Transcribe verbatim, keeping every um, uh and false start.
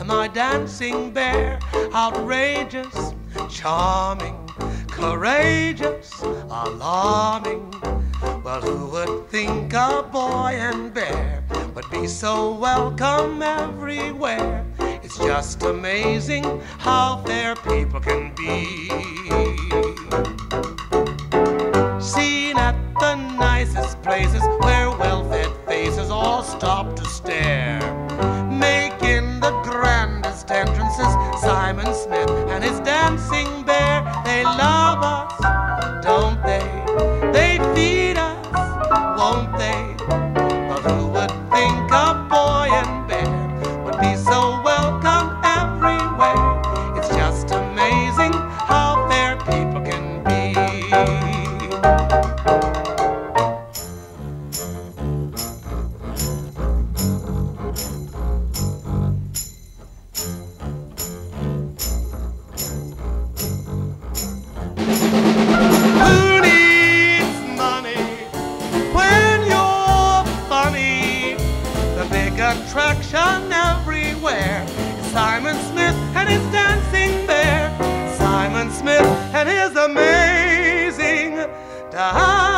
my dancing bear. Outrageous, charming, courageous, alarming. Well, who would think a boy and bear would be so welcome everywhere? It's just amazing how fair people can be. Seen at the nicest places where well-fed faces all stop to stare, making the grandest entrances, Simon Smith and his dancing bear. They love us, don't they? They feed us, won't they? But who would think a boy and bear would be so welcome everywhere? It's just amazing how fair people can be. Who needs money when you're funny? The big attraction everywhere is Simon Smith and his dancing bear. Simon Smith and his amazing dance.